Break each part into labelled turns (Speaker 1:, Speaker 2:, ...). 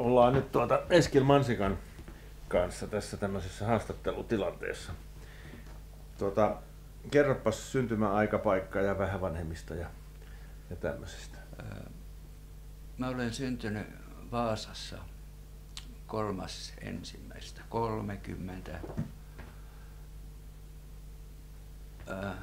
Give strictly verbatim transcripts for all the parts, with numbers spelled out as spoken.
Speaker 1: ollaan nyt tuota Eskil Mansikan kanssa tässä tämmöisessä haastattelutilanteessa. Tuota, kerropas syntymäaikapaikka ja vähän vanhemmista ja, ja tämmöisestä.
Speaker 2: Mä olen syntynyt Vaasassa kolmas ensimmäistä kolmekymmentä. Ää,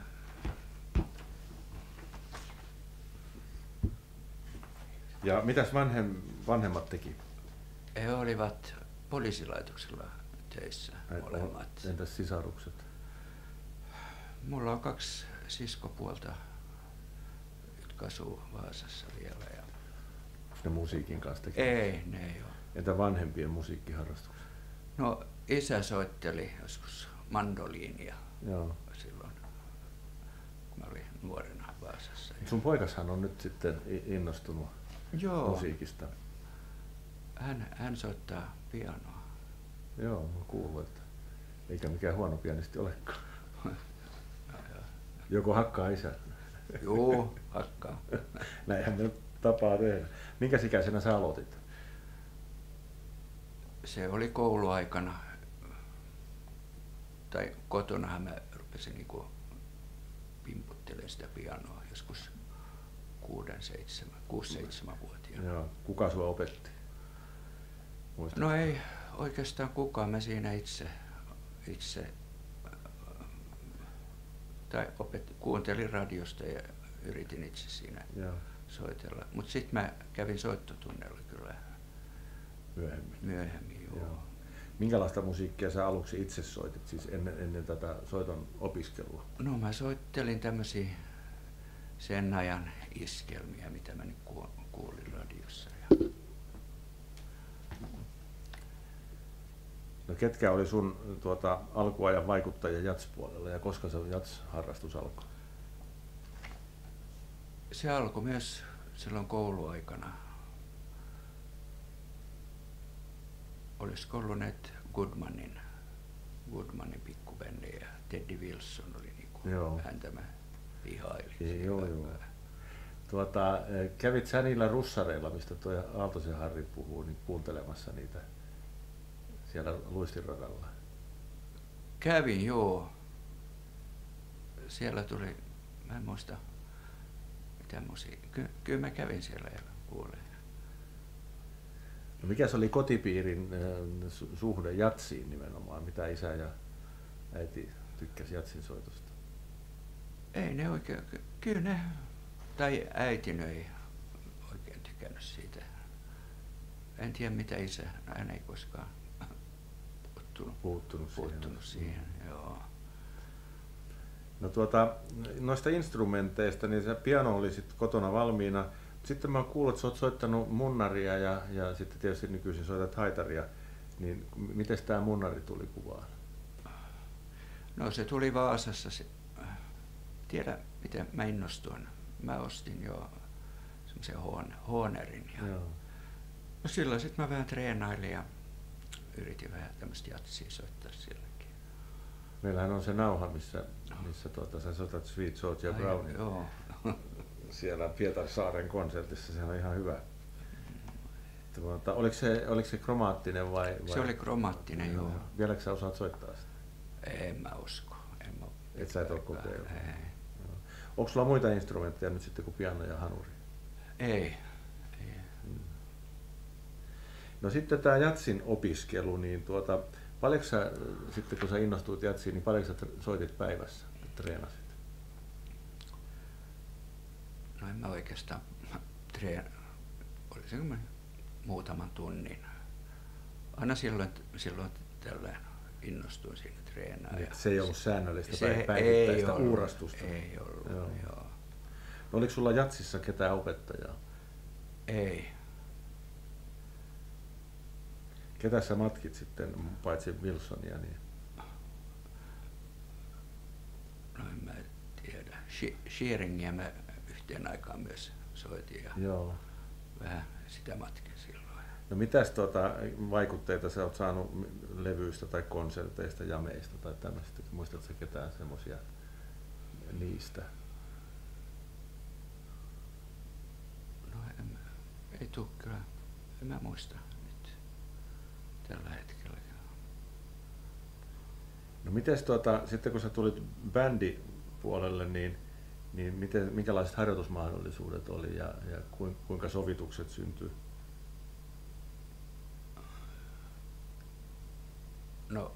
Speaker 1: Ja mitäs vanhem, vanhemmat teki?
Speaker 2: He olivat poliisilaitoksella töissä molemmat.
Speaker 1: Entäs sisarukset?
Speaker 2: Mulla on kaksi siskopuolta, jotka asuu Vaasassa vielä. Ja...
Speaker 1: Onko ne musiikin kanssa tekevät?
Speaker 2: Ei, ne ei ole.
Speaker 1: Entä vanhempien musiikkiharrastukset?
Speaker 2: No, isä soitteli joskus mandoliinia.
Speaker 1: Joo.
Speaker 2: Silloin, kun mä olin nuorena Vaasassa.
Speaker 1: Sun poikashan on nyt sitten innostunut
Speaker 2: Joo.
Speaker 1: musiikista.
Speaker 2: Hän, hän soittaa pianoa.
Speaker 1: Joo, mä kuullut, että eikä mikään huono pianisti olekaan. Joko hakkaa isä?
Speaker 2: Joo, hakkaa.
Speaker 1: Näinhän me tapaa tehdä. Minkäs ikäisenä sä aloitit?
Speaker 2: Se oli kouluaikana. Tai kotonahan mä rupesin niinku pimputtelemaan sitä pianoa joskus kuuden, seitsemän, kuusi, seitsemän vuotiaana.
Speaker 1: Joo. Kuka sua opetti? Muistatko?
Speaker 2: No ei oikeastaan kukaan. Mä siinä itse, itse tai opet, kuuntelin radiosta ja yritin itse siinä
Speaker 1: Joo.
Speaker 2: soitella. Mutta sitten mä kävin soittotunnella kyllä
Speaker 1: Myöhemmin.
Speaker 2: myöhemmin. Joo.
Speaker 1: Joo. Minkälaista musiikkia sä aluksi itse soitit, siis ennen, ennen tätä soiton opiskelua?
Speaker 2: No mä soittelin tämmöisiä sen ajan iskelmiä, mitä mä nyt kuulin radiossa.
Speaker 1: No ketkä oli sun tuota, alkuajan vaikuttajia jatspuolella ja koska se jats-harrastus alkoi?
Speaker 2: Se alkoi myös silloin kouluaikana. Olisiko ollut näitä Goodmanin, Goodmanin pikkubändi ja Teddy Wilson oli niinku häntä mä ihailin.
Speaker 1: Joo, joo. Tuota, kävit sä niillä russareilla, mistä tuo Aaltosen Harri puhuu, niin kuuntelemassa niitä siellä luistinradalla?
Speaker 2: Kävin, joo. Siellä tuli, mä en muista mitä musiikkia. Ky- kyllä mä kävin siellä ja kuulin.
Speaker 1: No mikä se oli kotipiirin äh, suhde jatsiin nimenomaan? Mitä isä ja äiti tykkäsi jatsin soitosta?
Speaker 2: Ei ne oikein, kyllä ne, tai äiti ei oikein tykännyt siitä. En tiedä mitä isä, hän ei koskaan puuttunut,
Speaker 1: puuttunut,
Speaker 2: puuttunut siihen. siihen joo.
Speaker 1: No tuota, noista instrumenteista, niin se piano oli sit kotona valmiina. Sitten mä oon kuullut, että sä oot soittanut munnaria ja, ja sitten tietysti nykyisin soitat haitaria. Niin miten tämä munnari tuli kuvaan?
Speaker 2: No se tuli Vaasassa. Se, tiedä miten mä innostuin. Mä ostin jo semmoisen Hohnerin. Ja no silloin sitten mä vähän treenailin ja yritin vähän tämmöistä jatsia soittaa silläkin.
Speaker 1: Meillähän on se nauha, missä, missä tuota, sä soitat Sweet Georgia Brownin.
Speaker 2: Joo.
Speaker 1: Siellä Pietarsaaren konsertissa, se on ihan hyvä. Tuota, oliko, se, oliko se kromaattinen vai, vai?
Speaker 2: Se oli kromaattinen, joo.
Speaker 1: Vieläkö sä osaat soittaa sitä?
Speaker 2: En mä usko. En mä
Speaker 1: et sä et ole kokeillut? Onko sulla muita instrumentteja nyt sitten kuin piano ja hanuri?
Speaker 2: Ei. Ei.
Speaker 1: Hmm. No sitten tämä jatsin opiskelu, niin tuota, paljonko sä, sitten kun sä innostuit jatsiin, niin paljonko sä soitit päivässä, treenasit?
Speaker 2: No en mä oikeastaan treen, olisinko mä muutaman tunnin. Aina silloin, silloin tällöin innostuin siinä treenaa.
Speaker 1: Niin, se ei ollut säännöllistä
Speaker 2: se
Speaker 1: päivittäistä uurastusta?
Speaker 2: Ei ollut, joo. joo.
Speaker 1: No, oliko sulla jatsissa ketään opettajaa?
Speaker 2: Ei.
Speaker 1: Ketä sä matkit sitten, paitsi Wilsonia? Niin?
Speaker 2: No en mä tiedä. Shearingia mä yhteen aikaan myös soitin ja
Speaker 1: joo.
Speaker 2: vähän sitä matkin silloin.
Speaker 1: No mitäs tuota, vaikutteita sä oot saanut levyistä tai konserteista, jameista tai tämmöistä? Muistatko sä ketään semmoisia niistä?
Speaker 2: No en, ei tuu kyllä, en mä muista nyt. tällä hetkellä.
Speaker 1: No mites tuota, sitten kun sä tulit bändipuolelle, niin, niin miten, minkälaiset harjoitusmahdollisuudet oli ja, ja kuinka sovitukset syntyi?
Speaker 2: No,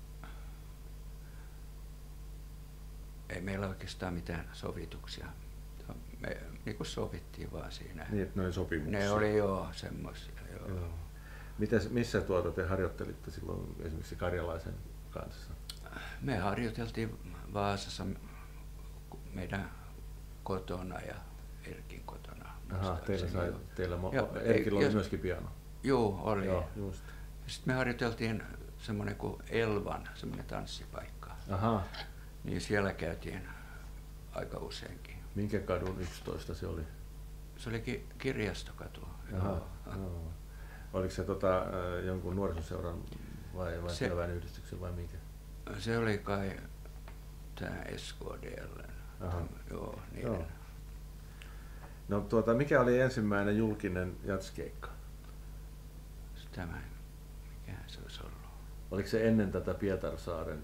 Speaker 2: ei meillä oikeastaan mitään sovituksia. Me niin kuin sovittiin vaan siinä.
Speaker 1: Niin, että ne oli sopimuksia?
Speaker 2: Ne oli joo semmoisia. Joo. Joo.
Speaker 1: Mites, missä tuota te harjoittelitte silloin esimerkiksi Karjalaisen kanssa?
Speaker 2: Me harjoiteltiin Vaasassa meidän kotona ja Erkin kotona.
Speaker 1: Aha, teillä, sai, teillä
Speaker 2: ja,
Speaker 1: Erkillä oli
Speaker 2: jos,
Speaker 1: myöskin piano?
Speaker 2: Joo, oli.
Speaker 1: Joo, just.
Speaker 2: Sitten me harjoiteltiin semmoinen kuin Elvan, semmoinen tanssipaikka.
Speaker 1: Aha.
Speaker 2: Niin siellä käytiin aika useinkin.
Speaker 1: Minkä kadun yksitoista se oli?
Speaker 2: Se oli Kirjastokatu.
Speaker 1: Aha, joo. Oliko se tota, jonkun nuorisoseuran vai, vai työväenyhdistyksen vai minkä?
Speaker 2: Se oli kai tämä S K D L.
Speaker 1: Aha.
Speaker 2: Joo, niin.
Speaker 1: Joo. No tuota, mikä oli ensimmäinen julkinen jatskeikka?
Speaker 2: Tämä, mikä se olisi ollut?
Speaker 1: Oliko se ennen tätä Pietarsaaren?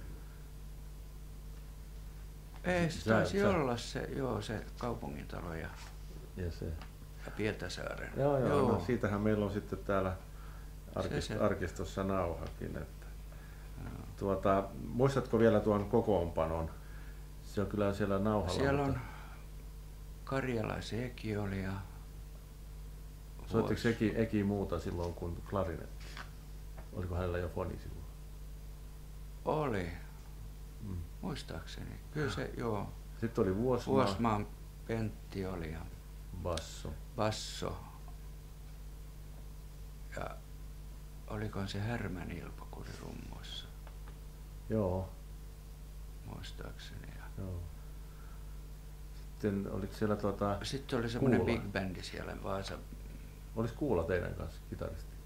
Speaker 2: Ei, se taisi sä, olla se, joo, se kaupungintalo ja,
Speaker 1: ja, se.
Speaker 2: ja Pietarsaaren.
Speaker 1: Joo, joo, joo. No, siitähän meillä on sitten täällä arkist, se, se. arkistossa nauhakin. Että. Tuota, muistatko vielä tuon kokoonpanon? Se on kyllä siellä nauhalla.
Speaker 2: Siellä on Karjalaisen Eki oli ja...
Speaker 1: Soittiko Eki, Eki muuta silloin kuin klarinetti? Oliko hänellä jo foni silloin?
Speaker 2: Oli. Mm. Muistaakseni. Kyllä se, joo.
Speaker 1: Sitten oli Vuosmaa.
Speaker 2: Vuosmaan Pentti oli ja...
Speaker 1: Basso.
Speaker 2: Basso. Ja olikohan se Härmän Ilpo, kun oli rummuissa?
Speaker 1: Joo.
Speaker 2: Muistaakseni. Ja...
Speaker 1: Joo. Sitten oliko siellä tuota...
Speaker 2: Sitten oli semmoinen big bandi siellä Vaasa.
Speaker 1: Olis Kuula teidän kanssa kitaristi?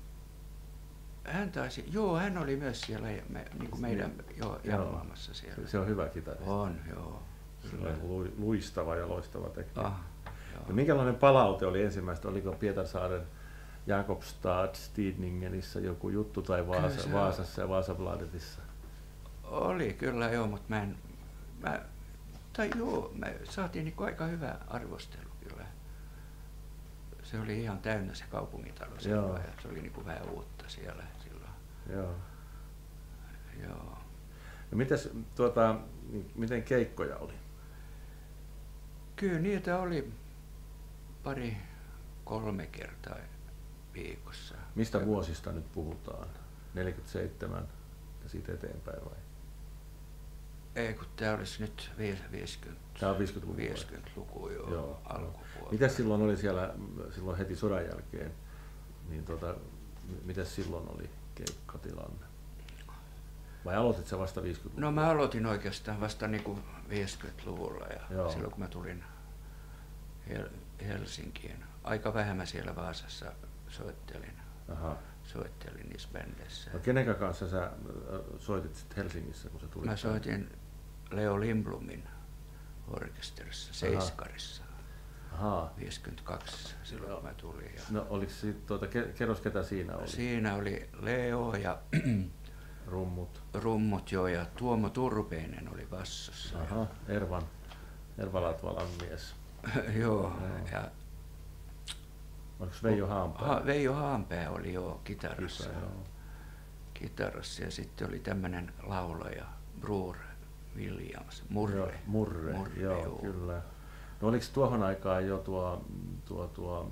Speaker 2: Hän taisi, joo, hän oli myös siellä me, niin kuin meidän jo jammaamassa siellä.
Speaker 1: Se on hyvä kitaristi.
Speaker 2: On, joo.
Speaker 1: Kyllä. Lu, luistava ja loistava tekniikka.
Speaker 2: Ah,
Speaker 1: no, minkälainen palaute oli ensimmäistä? Oliko Pietarsaaren Jakobstad Stidningenissä joku juttu tai Vaasa, se, Vaasassa ja Vaasabladetissa?
Speaker 2: Oli kyllä joo, mutta mä en... Mä, tai joo, me saatiin niin aika hyvä arvostelu kyllä. Se oli ihan täynnä se kaupungintalo silloin ja se oli niin kuin vähän uutta siellä silloin.
Speaker 1: Joo.
Speaker 2: Joo.
Speaker 1: No mites, tuota, miten keikkoja oli?
Speaker 2: Kyllä niitä oli pari, kolme kertaa viikossa.
Speaker 1: Mistä vuosista nyt puhutaan? neljäkymmentäseitsemän ja siitä eteenpäin vai?
Speaker 2: Ei, kun tämä olisi nyt viisikymmentä.
Speaker 1: Tämä on viisikymmentäluku.
Speaker 2: viisikymmentäluku jo
Speaker 1: joo,
Speaker 2: alkupuolella.
Speaker 1: Mitäs silloin oli siellä, silloin heti sodan jälkeen, niin tota, mitäs silloin oli keikkatilanne? Vai aloitit sä vasta viisikymmentäluvulla?
Speaker 2: No mä aloitin oikeastaan vasta niinku viisikymmentäluvulla ja joo. Silloin kun mä tulin Hel- Helsinkiin. Aika vähän mä siellä Vaasassa soittelin. Aha. Soittelin niissä bändeissä.
Speaker 1: No kenenkä kanssa sä soitit sit Helsingissä, kun sä tulit?
Speaker 2: Mä soitin Leo Lindblomin orkesterissa, Seiskarissa.
Speaker 1: Aha.
Speaker 2: viisikymmentäkaksi silloin kun mä tulin. Ja...
Speaker 1: No oliko siitä, tuota, kerros ketä siinä oli?
Speaker 2: Siinä oli Leo ja
Speaker 1: rummut.
Speaker 2: Rummut joo, ja Tuomo Turpeinen oli bassossa.
Speaker 1: Aha, Ervan, Erva-Latvalan mies.
Speaker 2: Joo, ja
Speaker 1: oliko Veijo Haanpää?
Speaker 2: Ha, Veijo Haanpää oli jo kitarassa.
Speaker 1: Kita, joo.
Speaker 2: Kitarassa ja sitten oli tämmöinen laulaja, Bror Williams, Murre.
Speaker 1: Joo, Murre, Murre joo, joo, kyllä. No oliko tuohon aikaan jo tuo, tuo, tuo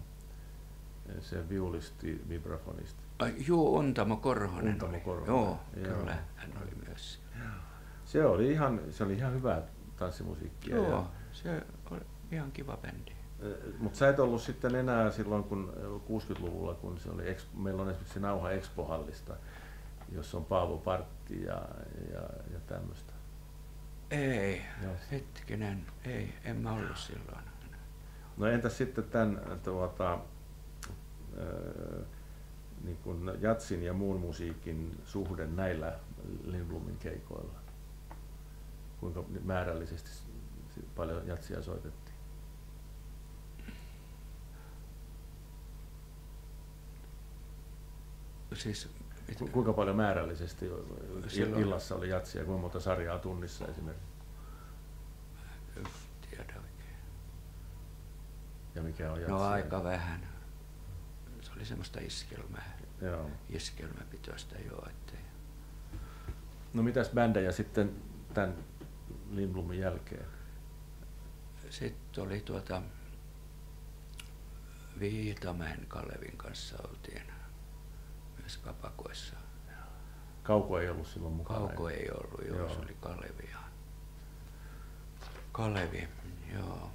Speaker 1: se viulisti, vibrafonisti?
Speaker 2: Ai, joo, Untamo Korhonen.
Speaker 1: Untamo Korhonen.
Speaker 2: Joo, joo, kyllä, hän oli myös.
Speaker 1: Se oli ihan, se oli ihan hyvää tanssimusiikkia.
Speaker 2: Joo,
Speaker 1: ja...
Speaker 2: se oli ihan kiva bändi.
Speaker 1: Mutta sä et ollut sitten enää silloin kun kuusikymmentäluvulla, kun se oli, meillä on esimerkiksi Nauha Expo-hallista, jossa on Paavo Partti ja, ja, ja tämmöistä.
Speaker 2: Ei, Joo. hetkinen, ei, en mä ollut silloin.
Speaker 1: No entäs sitten tämän tuota, äh, niin kuin jatsin ja muun musiikin suhde näillä Lindblomin keikoilla? Kuinka määrällisesti paljon jatsia soitettiin?
Speaker 2: Siis
Speaker 1: Ku, kuinka paljon määrällisesti silloin illassa oli jatsia ja kuinka monta sarjaa tunnissa esimerkiksi?
Speaker 2: En tiedä oikein.
Speaker 1: Ja mikä on jatsia?
Speaker 2: No aika vähän. Se oli semmoista iskelmää.
Speaker 1: Joo.
Speaker 2: Iskelmäpitoista joo. Ettei.
Speaker 1: No mitäs bändejä sitten tämän Lindblomin jälkeen?
Speaker 2: Sitten oli tuota Viitamäen Kalevin kanssa oltiin myös kapakoissa.
Speaker 1: Kauko ei ollut silloin mukana?
Speaker 2: Kauko ei ollut, joo, joo. Se oli Kalevi. Ja Kalevi, joo.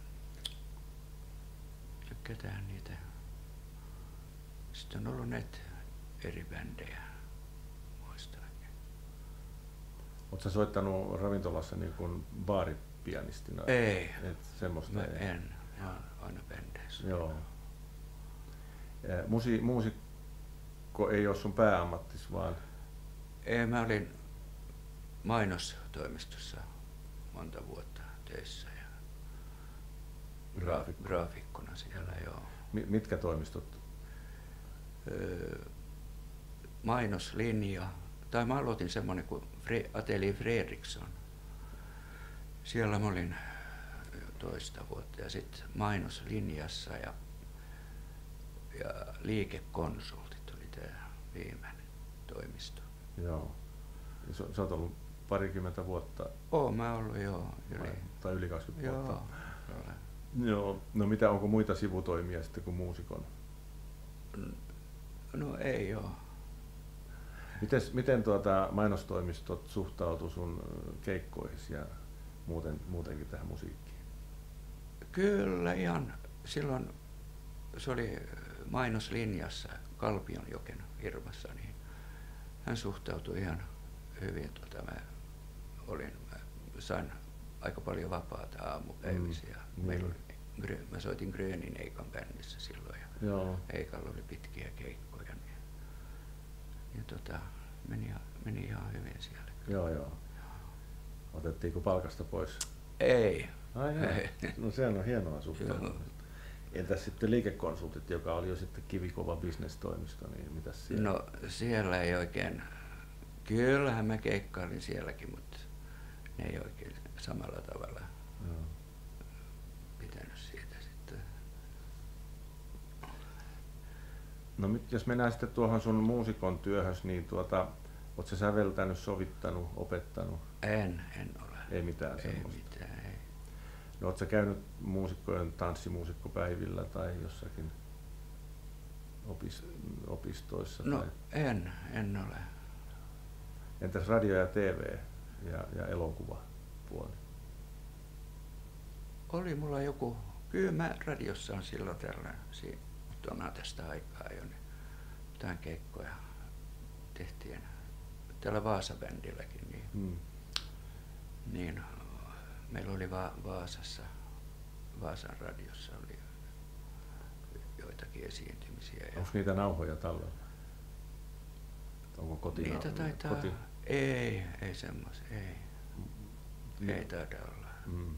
Speaker 2: Ja ketään niitä. Sitten on ollut näitä eri bändejä, muistaakin.
Speaker 1: Oletko soittanut ravintolassa niin kuin baaripianistina?
Speaker 2: Ei,
Speaker 1: et semmoista
Speaker 2: mä
Speaker 1: ei.
Speaker 2: en. Mä oon aina bändeissä.
Speaker 1: Joo. Musi, muusikko ei ole sun pääammattis, vaan...
Speaker 2: Ei, mä olin mainostoimistossa monta vuotta töissä ja
Speaker 1: Graafikko.
Speaker 2: graafikkona siellä, joo.
Speaker 1: Mitkä toimistot?
Speaker 2: Öö, mainoslinja, tai mä aloitin semmoinen kuin Fre- Atelier Fredriksson. Siellä mä olin toista vuotta ja sitten mainoslinjassa ja, ja liikekonsultit oli tämä viimeinen toimisto.
Speaker 1: Joo. Sä oot ollut parikymmentä vuotta.
Speaker 2: Oon mä ollut joo. Yli.
Speaker 1: Tai yli kaksikymmentä
Speaker 2: joo,
Speaker 1: vuotta.
Speaker 2: Olen.
Speaker 1: Joo. No mitä, onko muita sivutoimia sitten kuin muusikon?
Speaker 2: No ei joo.
Speaker 1: Mites, miten tuota mainostoimistot suhtautuu sun keikkoihin ja muuten, muutenkin tähän musiikkiin?
Speaker 2: Kyllä ihan silloin se oli mainoslinjassa Kalpionjoken firmassa, niin hän suhtautui ihan hyvin. Tuota, mä, olin, mä sain aika paljon vapaata aamupäivissä. Mm, meillä oli, mä soitin Grönin Eikan bändissä silloin ja
Speaker 1: joo.
Speaker 2: Eikalla oli pitkiä keikkoja. Niin, ja tota, meni, meni ihan hyvin siellä.
Speaker 1: Joo, joo. Otettiinko palkasta pois?
Speaker 2: Ei.
Speaker 1: Ai ei. No sehän on hienoa suhtautumista. Entäs sitten liikekonsultit, joka oli jo sitten kivikova bisnestoimisto, niin mitäs siellä?
Speaker 2: No siellä ei oikein, kyllähän mä keikkailin sielläkin, mutta ne ei oikein samalla tavalla
Speaker 1: Joo.
Speaker 2: pitänyt siitä sitten.
Speaker 1: No nyt jos mennään sitten tuohon sun muusikon työhös, niin tuota, oot sä säveltänyt, sovittanut, opettanut?
Speaker 2: En, en ole.
Speaker 1: Ei mitään
Speaker 2: ei
Speaker 1: semmoista?
Speaker 2: Mitään, ei.
Speaker 1: No oot sä käynyt muusikkojen tanssimuusikkopäivillä tai jossakin opis, opistoissa?
Speaker 2: No
Speaker 1: tai?
Speaker 2: en, en ole.
Speaker 1: Entäs radio ja T V ja, ja elokuvapuoli?
Speaker 2: Oli mulla joku, kyllä mä radiossa on silloin tällä, mutta on tästä aikaa jo, niin jotain keikkoja tehtiin täällä Vaasa-bändilläkin, niin,
Speaker 1: Hmm.
Speaker 2: niin meillä oli Va- Vaasassa, Vaasan radiossa oli joitakin esiintymisiä. Ja
Speaker 1: Onko niitä nauhoja tallella? Onko kotina?
Speaker 2: niitä taitaa,
Speaker 1: koti?
Speaker 2: ei, ei semmos, ei,
Speaker 1: Mm.
Speaker 2: ei taida olla.
Speaker 1: Mm.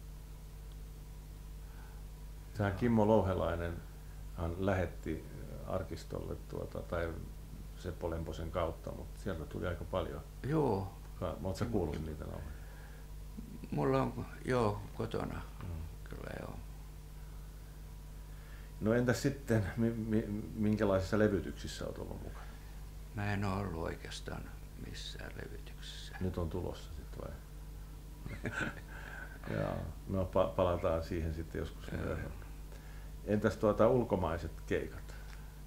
Speaker 1: Sehän Kimmo Louhelainen hän lähetti arkistolle tuota, tai Seppo Lemposen kautta, mutta sieltä tuli aika paljon.
Speaker 2: Joo.
Speaker 1: Oletko sä kuullut niitä nauhoja?
Speaker 2: Mulla on joo kotona,
Speaker 1: Mm.
Speaker 2: kyllä joo.
Speaker 1: No entäs sitten, mi- mi- minkälaisissa levytyksissä olet ollut mukana?
Speaker 2: Mä en ole ollut oikeastaan missään levytyksessä.
Speaker 1: Nyt on tulossa sitten vai? Jaa, no pa- palataan siihen sitten joskus myöhemmin. Entäs tuota ulkomaiset keikat?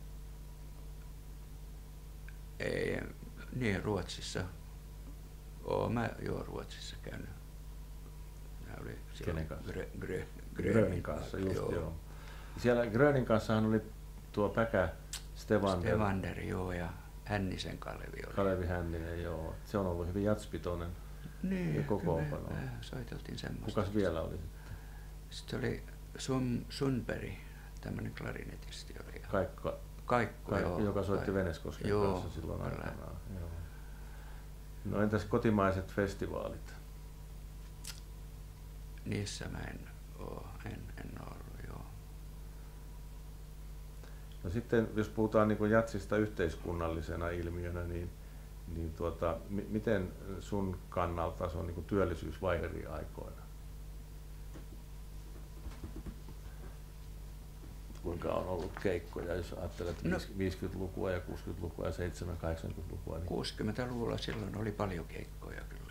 Speaker 2: Ei, niin Ruotsissa. Oo, mä joo Ruotsissa käynyt. Mä olin
Speaker 1: Kenen kanssa?
Speaker 2: Grö, grö,
Speaker 1: Grönin kanssa, just joo. joo. Siellä Grönin kanssahan oli tuo Päkä Stevander.
Speaker 2: Stevander, joo, ja Hännisen Kalevi oli.
Speaker 1: Kalevi Hänninen, joo. Se on ollut hyvin jatspitoinen.
Speaker 2: Niin,
Speaker 1: kokoonpano.
Speaker 2: kyllä me soiteltiin semmoista.
Speaker 1: Kukas vielä oli sitten?
Speaker 2: Sitten oli Sun, Sunberg, tämmöinen klarinetisti oli.
Speaker 1: Kaikka,
Speaker 2: Kaikko,
Speaker 1: Kaikko
Speaker 2: joo.
Speaker 1: joka soitti
Speaker 2: Kaik-
Speaker 1: Veneskosken
Speaker 2: joo,
Speaker 1: kanssa silloin
Speaker 2: kyllä.
Speaker 1: aikanaan. Joo. No entäs kotimaiset festivaalit?
Speaker 2: Niissä mä en oo, en, en oo ollut, joo.
Speaker 1: No sitten jos puhutaan niin kuin jatsista yhteiskunnallisena ilmiönä, niin, niin tuota, m- miten sun kannalta se on niin kuin työllisyysvaihe eri aikoina? Kuinka on ollut keikkoja, jos ajattelet no, viisikymmentälukua ja kuusikymmentälukua ja seitsemänkymmentä-kahdeksankymmentälukua? Niin...
Speaker 2: kuusikymmentäluvulla silloin oli paljon keikkoja kyllä.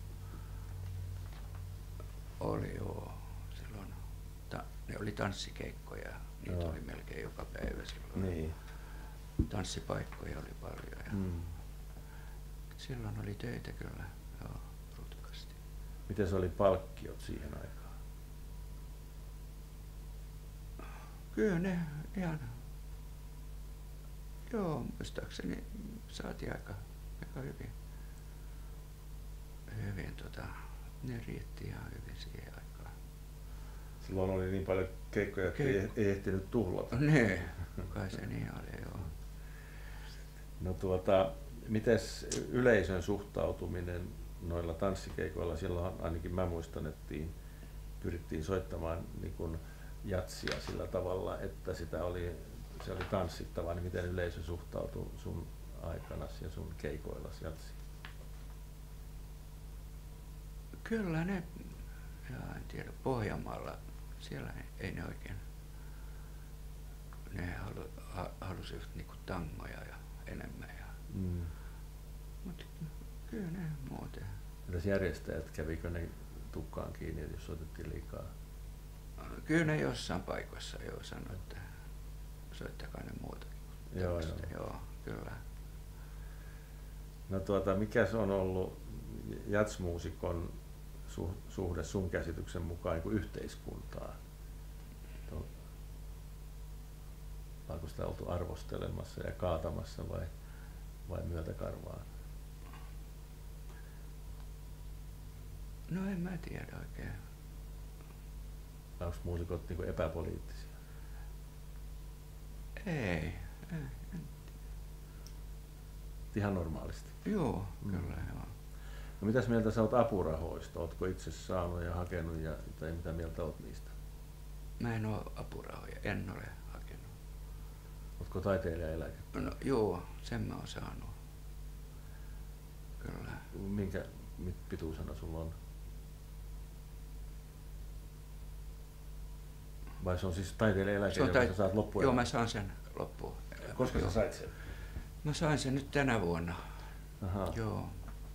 Speaker 2: Oli joo. Silloin ta- ne oli tanssikeikkoja, niitä joo. oli melkein joka päivä silloin.
Speaker 1: Niin.
Speaker 2: Tanssipaikkoja oli paljon. Ja
Speaker 1: mm.
Speaker 2: Silloin oli töitä kyllä, joo, rutkasti.
Speaker 1: Miten se oli palkkiot siihen aikaan?
Speaker 2: Kyllä ne ihan, joo, muistaakseni saatiin aika, aika hyvin, hyvin tota, ne riitti ihan hyvin siihen aikaan.
Speaker 1: Silloin oli niin paljon keikkoja, että Keik- ei, ei ehtinyt tuhlata.
Speaker 2: Ne, kai se niin oli, joo.
Speaker 1: No tuota, mites yleisön suhtautuminen noilla tanssikeikoilla? Silloin ainakin mä muistan, että pyrittiin soittamaan niin kuin jatsia sillä tavalla, että sitä oli, se oli tanssittavaa, niin miten yleisö suhtautui sun aikanasi ja sun keikoillasi jatsiin?
Speaker 2: Kyllä ne, ja en tiedä, Pohjanmaalla, siellä ei ne oikein, ne halu, ha, halusivat niinku tangoja ja enemmän. Ja,
Speaker 1: mm.
Speaker 2: Mutta kyllä ne muuten.
Speaker 1: Entäs järjestäjät, kävikö ne tukkaan kiinni, jos soitettiin liikaa?
Speaker 2: Kyllä ne jossain paikoissa jo sanoi, että soittakaa ne muutakin.
Speaker 1: Joo, joo.
Speaker 2: joo, kyllä.
Speaker 1: No tuota, mikä se on ollut jatsmuusikon suhde sun käsityksen mukaan niin kuin yhteiskuntaa? Onko sitä oltu arvostelemassa ja kaatamassa vai, vai myötäkarvaan?
Speaker 2: No en mä tiedä oikein.
Speaker 1: Onko muusikot niin kuin epäpoliittisia?
Speaker 2: Ei, ei. En.
Speaker 1: Ihan normaalisti?
Speaker 2: Joo, mm. kyllä joo.
Speaker 1: No mitäs mieltä sä oot apurahoista? Ootko itse saanut ja hakenut ja, tai mitä mieltä oot niistä?
Speaker 2: Mä en oo apurahoja, en ole hakenut.
Speaker 1: Ootko taiteilijaeläkettä?
Speaker 2: No joo, sen mä oon saanut. Kyllä.
Speaker 1: Minkä pituisena sulla on? Vai se on siis taiteilijaeläke, joka tait- sä saat loppuun?
Speaker 2: Joo, mä saan sen loppuun.
Speaker 1: Koska sä sait sen?
Speaker 2: Mä sain sen nyt tänä vuonna.
Speaker 1: Aha.
Speaker 2: Joo.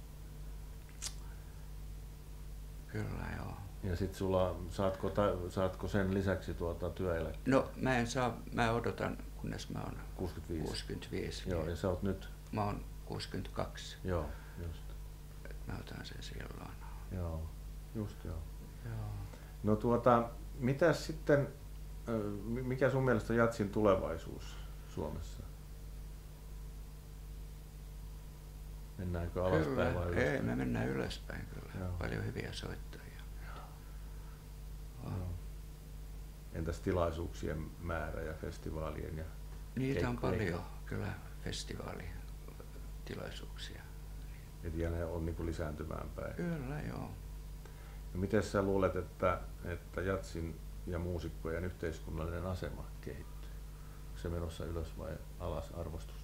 Speaker 2: Kyllä, joo.
Speaker 1: Ja sit sulla, saatko, ta, saatko sen lisäksi tuota työeläkettä?
Speaker 2: No mä en saa, mä odotan, kunnes mä oon
Speaker 1: kuusikymmentäviisi.
Speaker 2: kuusikymmentäviisi.
Speaker 1: Joo, ja sä oot nyt?
Speaker 2: Mä oon kuusikymmentäkaksi.
Speaker 1: Joo, just.
Speaker 2: Et mä otan sen silloin.
Speaker 1: Joo, just joo.
Speaker 2: Joo.
Speaker 1: No tuota, mitäs sitten, mikä sun mielestä on jatsin tulevaisuus Suomessa? Mennäänkö alaspäin
Speaker 2: kyllä,
Speaker 1: vai ylöspäin?
Speaker 2: Ei, me mennään ylöspäin kyllä.
Speaker 1: Joo.
Speaker 2: Paljon hyviä soittajia.
Speaker 1: Joo. Entäs tilaisuuksien määrä ja festivaalien ja
Speaker 2: niitä
Speaker 1: keikkojen?
Speaker 2: on paljon kyllä festivaalitilaisuuksia.
Speaker 1: Et ja ne on niinku lisääntymään päin.
Speaker 2: Kyllä, joo.
Speaker 1: No miten sä luulet, että, että jatsin ja muusikkojen yhteiskunnallinen asema kehittyy? Onko se menossa ylös vai alas arvostus?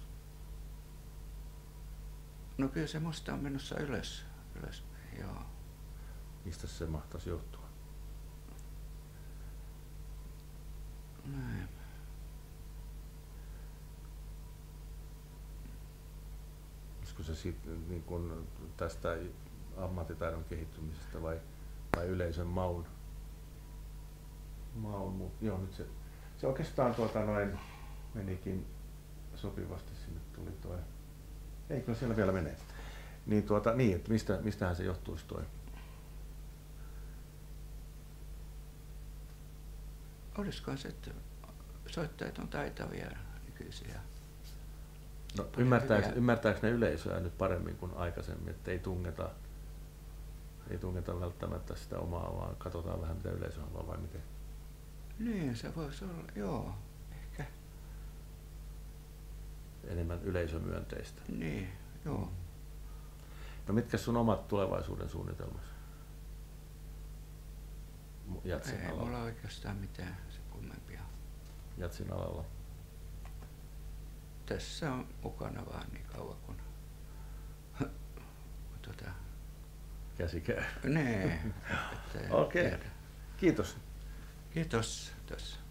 Speaker 2: No kyllä se musta on menossa ylös, ylöspäin, joo.
Speaker 1: Mistä se mahtaisi johtua?
Speaker 2: Näin.
Speaker 1: Olisiko se sit, niin kun tästä ammattitaidon kehittymisestä vai, vai yleisön maun? maun joo, nyt se, se oikeastaan tuota noin menikin sopivasti, sinne tuli toi. Eikö siellä vielä menee? Niin, tuota, niin että mistä, mistähän se johtuisi toi?
Speaker 2: Olisikohan se, että soittajat on taitavia nykyisiä?
Speaker 1: No, ymmärtääkö, ymmärtääkö ne yleisöä nyt paremmin kuin aikaisemmin, että ei tungeta, ei tungeta välttämättä sitä omaa, vaan katsotaan vähän mitä yleisö haluaa vai miten?
Speaker 2: Niin, se voisi olla, joo, ehkä.
Speaker 1: Enemmän yleisömyönteistä.
Speaker 2: Niin, joo.
Speaker 1: No mitkä sun omat tulevaisuuden suunnitelmasi? Jatsin
Speaker 2: Ei
Speaker 1: alalla.
Speaker 2: mulla oikeastaan mitään se kummempia.
Speaker 1: Jatsin alalla.
Speaker 2: tässä on mukana vaan niin kauan kun tuota,
Speaker 1: käsi käy.
Speaker 2: Nee.
Speaker 1: Okei. Okay. Kiitos.
Speaker 2: Kiitos. Kiitos.